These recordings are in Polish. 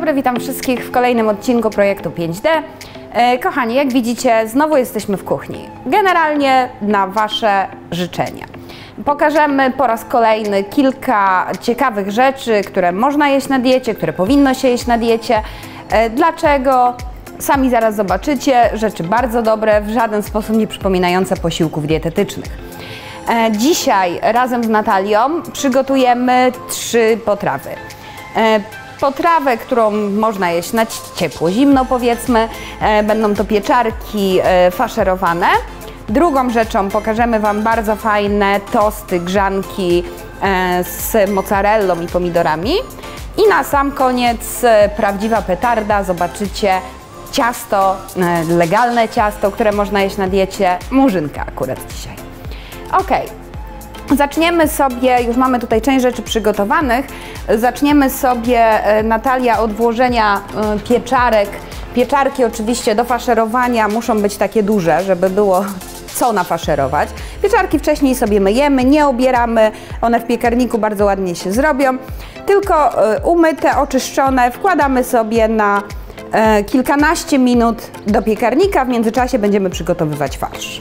dobry, witam wszystkich w kolejnym odcinku projektu 5D. Kochani, jak widzicie, znowu jesteśmy w kuchni. Generalnie na Wasze życzenia. Pokażemy po raz kolejny kilka ciekawych rzeczy, które można jeść na diecie, które powinno się jeść na diecie. Dlaczego? Sami zaraz zobaczycie. Rzeczy bardzo dobre, w żaden sposób nie przypominające posiłków dietetycznych. Dzisiaj razem z Natalią przygotujemy 3 potrawy. Potrawę, którą można jeść na ciepło, zimno powiedzmy. Będą to pieczarki faszerowane. Drugą rzeczą pokażemy Wam bardzo fajne tosty, grzanki z mozzarellą i pomidorami. I na sam koniec prawdziwa petarda, zobaczycie ciasto, legalne ciasto, które można jeść na diecie, murzynka akurat dzisiaj. Ok. Zaczniemy sobie, już mamy tutaj część rzeczy przygotowanych, zaczniemy sobie, Natalia, od włożenia pieczarek. Pieczarki oczywiście do faszerowania muszą być takie duże, żeby było co nafaszerować. Pieczarki wcześniej sobie myjemy, nie obieramy, one w piekarniku bardzo ładnie się zrobią, tylko umyte, oczyszczone wkładamy sobie na kilkanaście minut do piekarnika, w międzyczasie będziemy przygotowywać farsz.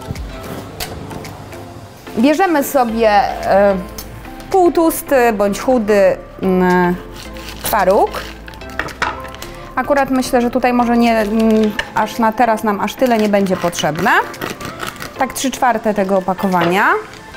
Bierzemy sobie półtłusty bądź chudy twaróg. Akurat myślę, że tutaj może nie, aż na teraz nam aż tyle nie będzie potrzebne. Tak 3/4 tego opakowania.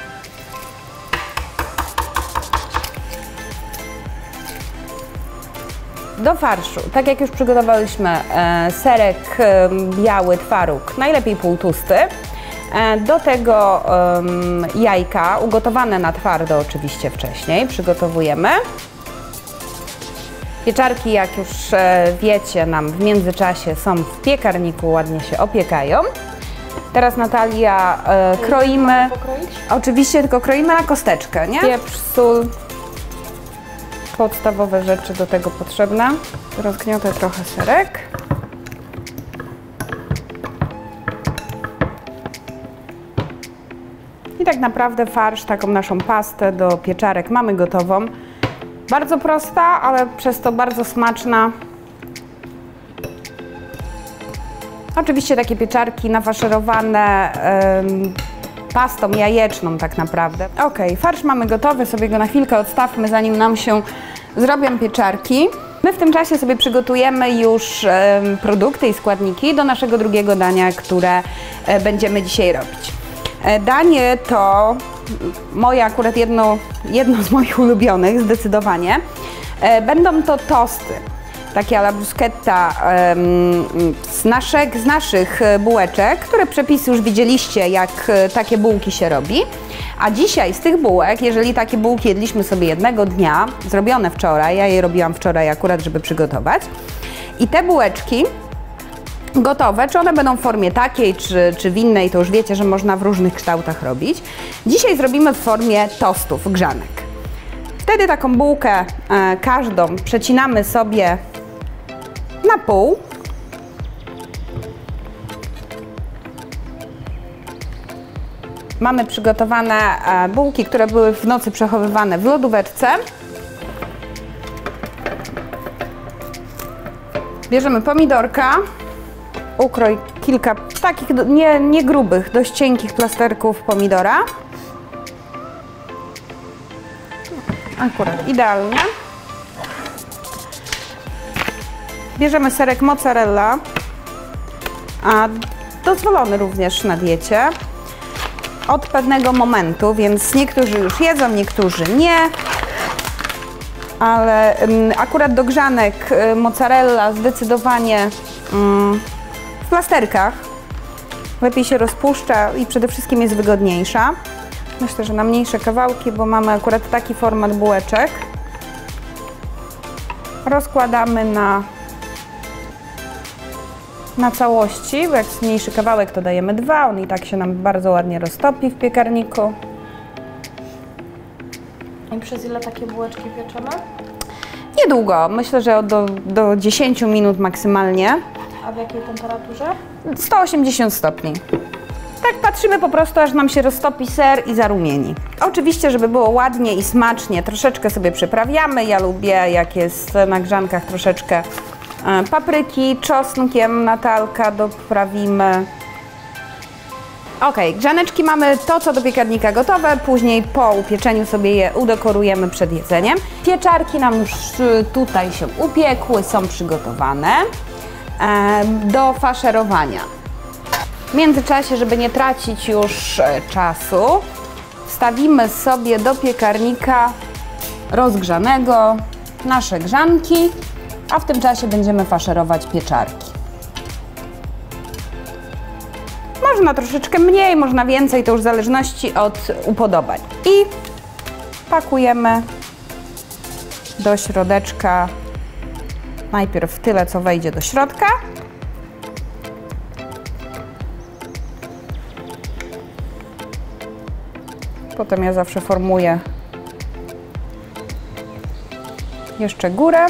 Do farszu, tak jak już przygotowałyśmy, serek biały, twaróg, najlepiej półtłusty. Do tego jajka, ugotowane na twardo oczywiście wcześniej, przygotowujemy. Pieczarki, jak już wiecie, nam w międzyczasie są w piekarniku, ładnie się opiekają. Teraz Natalia kroimy, oczywiście tylko kroimy na kosteczkę, nie? Pieprz, sól, podstawowe rzeczy do tego potrzebne. Rozgniotę trochę serek. I tak naprawdę farsz, taką naszą pastę do pieczarek mamy gotową. Bardzo prosta, ale przez to bardzo smaczna. Oczywiście takie pieczarki nafaszerowane pastą jajeczną tak naprawdę. Ok, farsz mamy gotowy, sobie go na chwilkę odstawmy, zanim nam się zrobią pieczarki. My w tym czasie sobie przygotujemy już produkty i składniki do naszego drugiego dania, które będziemy dzisiaj robić. Danie to moje akurat jedno z moich ulubionych, zdecydowanie. Będą to tosty, takie alla bruschetta z naszych bułeczek, które przepisy już widzieliście, jak takie bułki się robi. A dzisiaj z tych bułek, jeżeli takie bułki jedliśmy sobie jednego dnia, zrobione wczoraj, ja je robiłam wczoraj akurat, żeby przygotować. I te bułeczki gotowe, czy one będą w formie takiej, czy w innej, to już wiecie, że można w różnych kształtach robić. Dzisiaj zrobimy w formie tostów, grzanek. Wtedy taką bułkę każdą przecinamy sobie na pół. Mamy przygotowane bułki, które były w nocy przechowywane w lodóweczce. Bierzemy pomidorka. Ukrój kilka takich nie grubych, dość cienkich plasterków pomidora. Akurat idealnie. Bierzemy serek mozzarella, a dozwolony również na diecie od pewnego momentu, więc niektórzy już jedzą, niektórzy nie. Ale akurat do grzanek mozzarella zdecydowanie w plasterkach lepiej się rozpuszcza i przede wszystkim jest wygodniejsza. Myślę, że na mniejsze kawałki, bo mamy akurat taki format bułeczek. Rozkładamy na całości, bo jak jest mniejszy kawałek, to dajemy 2, on i tak się nam bardzo ładnie roztopi w piekarniku. I przez ile takie bułeczki pieczemy? Niedługo, myślę, że do 10 minut maksymalnie. A w jakiej temperaturze? 180 stopni. tak patrzymy po prostu, aż nam się roztopi ser i zarumieni. Oczywiście, żeby było ładnie i smacznie, troszeczkę sobie przyprawiamy. Ja lubię, jak jest na grzankach, troszeczkę papryki, czosnkiem Natalka doprawimy. Ok, grzaneczki mamy to, co do piekarnika gotowe, później po upieczeniu sobie je udekorujemy przed jedzeniem. Pieczarki nam już tutaj się upiekły, są przygotowane do faszerowania. W międzyczasie, żeby nie tracić już czasu, wstawimy sobie do piekarnika rozgrzanego nasze grzanki, a w tym czasie będziemy faszerować pieczarki. Można troszeczkę mniej, można więcej, to już w zależności od upodobań. I pakujemy do środeczka najpierw tyle, co wejdzie do środka. Potem ja zawsze formuję jeszcze górę.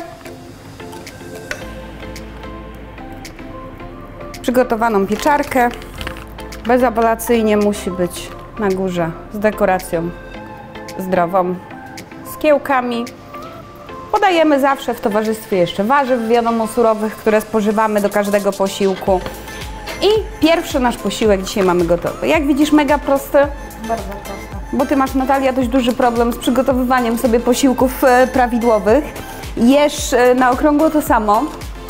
Przygotowaną pieczarkę bezapelacyjnie musi być na górze z dekoracją zdrową, z kiełkami. Podajemy zawsze w towarzystwie jeszcze warzyw, wiadomo, surowych, które spożywamy do każdego posiłku. I pierwszy nasz posiłek dzisiaj mamy gotowy. Jak widzisz, mega prosty. Bardzo proste. Bo Ty masz, Natalia, dość duży problem z przygotowywaniem sobie posiłków prawidłowych. Jesz na okrągło to samo,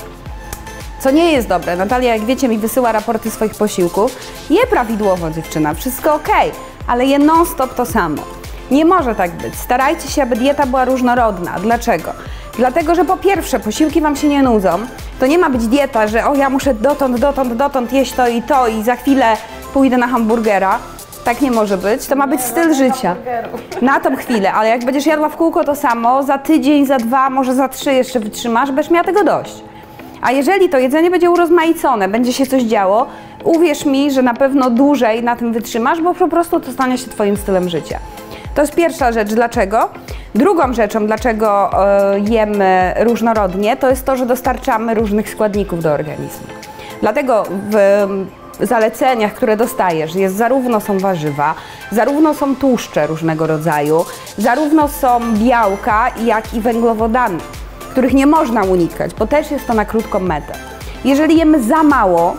co nie jest dobre. Natalia, jak wiecie, mi wysyła raporty swoich posiłków. Je prawidłowo, dziewczyna, wszystko ok, ale je non-stop to samo. Nie może tak być. Starajcie się, aby dieta była różnorodna. Dlaczego? Dlatego, że po pierwsze, posiłki Wam się nie nudzą. To nie ma być dieta, że o, ja muszę dotąd jeść to i za chwilę pójdę na hamburgera. Tak nie może być. To ma być styl życia. Na tą chwilę, ale jak będziesz jadła w kółko to samo, za tydzień, za 2, może za 3 jeszcze wytrzymasz, będziesz miała tego dość. A jeżeli to jedzenie będzie urozmaicone, będzie się coś działo, uwierz mi, że na pewno dłużej na tym wytrzymasz, bo po prostu to stanie się Twoim stylem życia. To jest pierwsza rzecz. Dlaczego? Drugą rzeczą, dlaczego jemy różnorodnie, to jest to, że dostarczamy różnych składników do organizmu. Dlatego w zaleceniach, które dostajesz, zarówno są warzywa, zarówno są tłuszcze różnego rodzaju, zarówno są białka, jak i węglowodany, których nie można unikać, bo też jest to na krótką metę. Jeżeli jemy za mało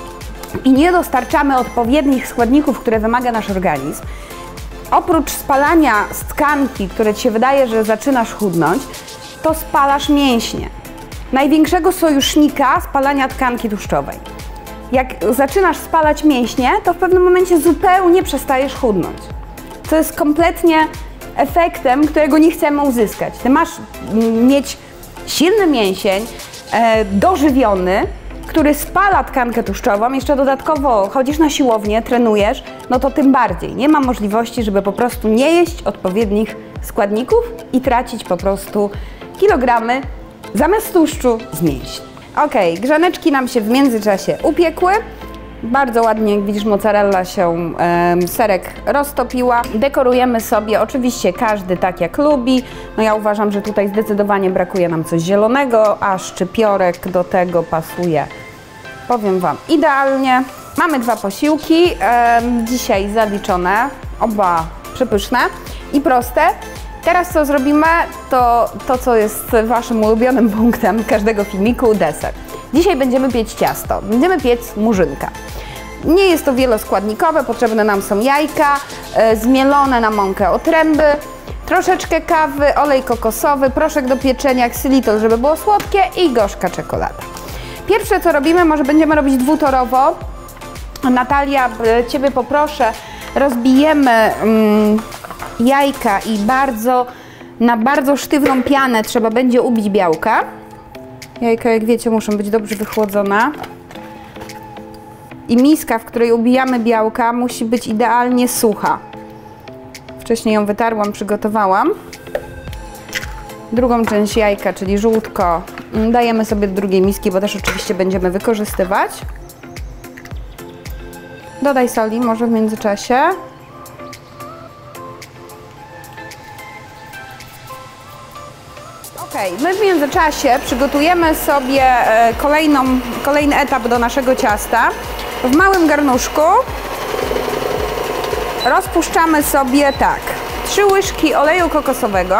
i nie dostarczamy odpowiednich składników, które wymaga nasz organizm, oprócz spalania tkanki, które Ci się wydaje, że zaczynasz chudnąć, to spalasz mięśnie. Największego sojusznika spalania tkanki tłuszczowej. Jak zaczynasz spalać mięśnie, to w pewnym momencie zupełnie przestajesz chudnąć. Co jest kompletnie efektem, którego nie chcemy uzyskać. Ty masz mieć silny mięsień, dożywiony, który spala tkankę tłuszczową, jeszcze dodatkowo chodzisz na siłownię, trenujesz, no to tym bardziej. Nie ma możliwości, żeby po prostu nie jeść odpowiednich składników i tracić po prostu kilogramy zamiast tłuszczu z mięśni. Ok, grzaneczki nam się w międzyczasie upiekły. Bardzo ładnie, jak widzisz, mozzarella się, serek roztopiła. Dekorujemy sobie, oczywiście każdy tak jak lubi. No ja uważam, że tutaj zdecydowanie brakuje nam coś zielonego, a szczypiorek do tego pasuje, powiem Wam, idealnie. Mamy 2 posiłki, dzisiaj zaliczone, oba przepyszne i proste. Teraz co zrobimy, to co jest Waszym ulubionym punktem każdego filmiku, deser. Dzisiaj będziemy piec ciasto, będziemy piec murzynka. Nie jest to wieloskładnikowe, potrzebne nam są jajka, zmielone na mąkę otręby, troszeczkę kawy, olej kokosowy, proszek do pieczenia, ksylitol, żeby było słodkie i gorzka czekolada. Pierwsze co robimy, może będziemy robić dwutorowo. Natalia, Ciebie poproszę, rozbijemy jajka i na bardzo sztywną pianę trzeba będzie ubić białka. Jajka, jak wiecie, muszą być dobrze wychłodzone. I miska, w której ubijamy białka, musi być idealnie sucha. Wcześniej ją wytarłam, przygotowałam. Drugą część jajka, czyli żółtko, dajemy sobie do drugiej miski, bo też oczywiście będziemy wykorzystywać. Dodaj soli może w międzyczasie. My w międzyczasie przygotujemy sobie kolejny etap do naszego ciasta. W małym garnuszku rozpuszczamy sobie tak, 3 łyżki oleju kokosowego.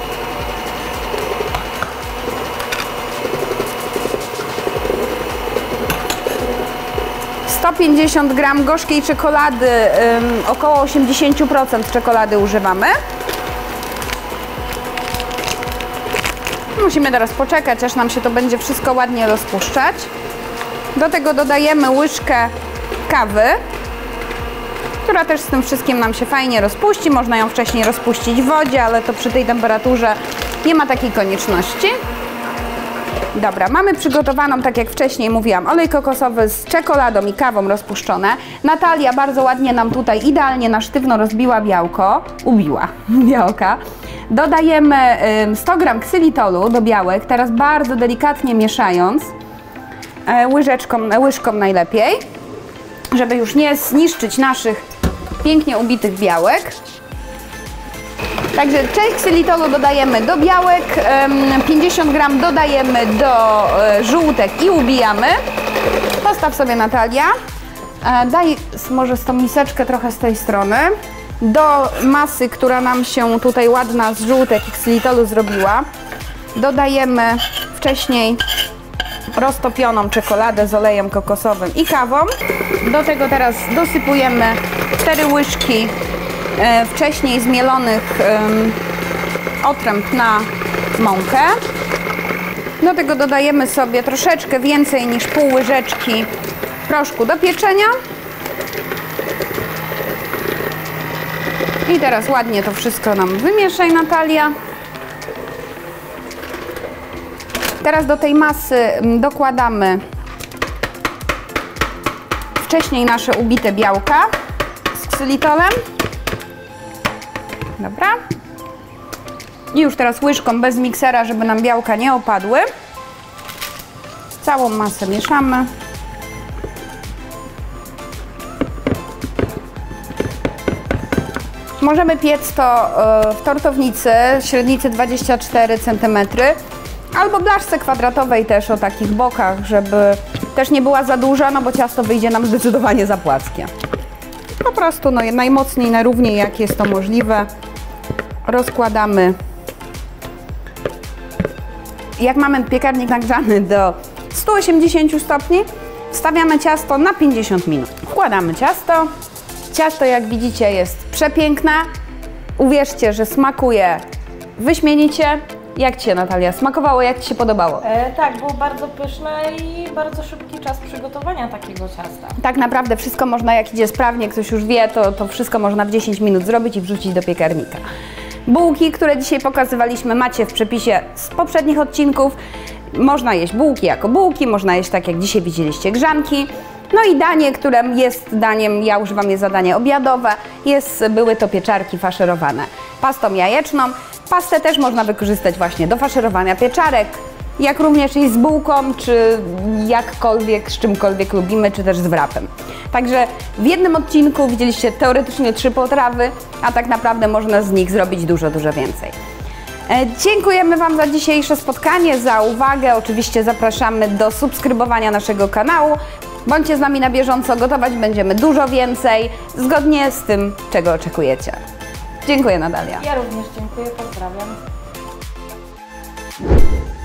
...150 g gorzkiej czekolady, około 80% czekolady używamy. Musimy teraz poczekać, aż nam się to będzie wszystko ładnie rozpuszczać. Do tego dodajemy łyżkę kawy, która też z tym wszystkim nam się fajnie rozpuści. Można ją wcześniej rozpuścić w wodzie, ale to przy tej temperaturze nie ma takiej konieczności. Dobra, mamy przygotowaną, tak jak wcześniej mówiłam, olej kokosowy z czekoladą i kawą rozpuszczone. Natalia bardzo ładnie nam tutaj idealnie na sztywno rozbiła białko, ubiła białka. Dodajemy 100 g ksylitolu do białek, teraz bardzo delikatnie mieszając, łyżką najlepiej, żeby już nie zniszczyć naszych pięknie ubitych białek. Także część ksylitolu dodajemy do białek, 50 g dodajemy do żółtek i ubijamy. Postaw sobie, Natalia. Daj może z tą miseczkę trochę z tej strony. Do masy, która nam się tutaj ładna z żółtek i ksylitolu zrobiła, dodajemy wcześniej roztopioną czekoladę z olejem kokosowym i kawą. Do tego teraz dosypujemy 4 łyżki wcześniej zmielonych otręb na mąkę. Do tego dodajemy sobie troszeczkę więcej niż pół łyżeczki proszku do pieczenia. I teraz ładnie to wszystko nam wymieszaj, Natalia. Teraz do tej masy dokładamy wcześniej nasze ubite białka z ksylitolem. Dobra. I już teraz łyżką bez miksera, żeby nam białka nie opadły. Całą masę mieszamy. Możemy piec to w tortownicy średnicy 24 cm albo blaszce kwadratowej też o takich bokach, żeby też nie była za duża, no bo ciasto wyjdzie nam zdecydowanie za płaskie. Po prostu no, najmocniej, najrówniej jak jest to możliwe rozkładamy. Jak mamy piekarnik nagrzany do 180 stopni, wstawiamy ciasto na 50 minut. Wkładamy ciasto. Ciasto, jak widzicie, jest przepiękne. Uwierzcie, że smakuje wyśmienicie. Jak Ci się, Natalia, smakowało? Jak Ci się podobało? Tak, było bardzo pyszne i bardzo szybki czas przygotowania takiego ciasta. Tak naprawdę wszystko można, jak idzie sprawnie, ktoś już wie, to wszystko można w 10 minut zrobić i wrzucić do piekarnika. Bułki, które dzisiaj pokazywaliśmy, macie w przepisie z poprzednich odcinków. Można jeść bułki jako bułki, można jeść tak jak dzisiaj widzieliście grzanki. No i danie, które jest daniem, ja używam je za danie obiadowe, były to pieczarki faszerowane pastą jajeczną. Pastę też można wykorzystać właśnie do faszerowania pieczarek, jak również i z bułką, czy jakkolwiek, z czymkolwiek lubimy, czy też z wrapem. Także w jednym odcinku widzieliście teoretycznie 3 potrawy, a tak naprawdę można z nich zrobić dużo, dużo więcej. Dziękujemy Wam za dzisiejsze spotkanie, za uwagę. Oczywiście zapraszamy do subskrybowania naszego kanału. Bądźcie z nami na bieżąco, gotować będziemy dużo więcej, zgodnie z tym, czego oczekujecie. Dziękuję, Natalia. Ja również dziękuję, pozdrawiam.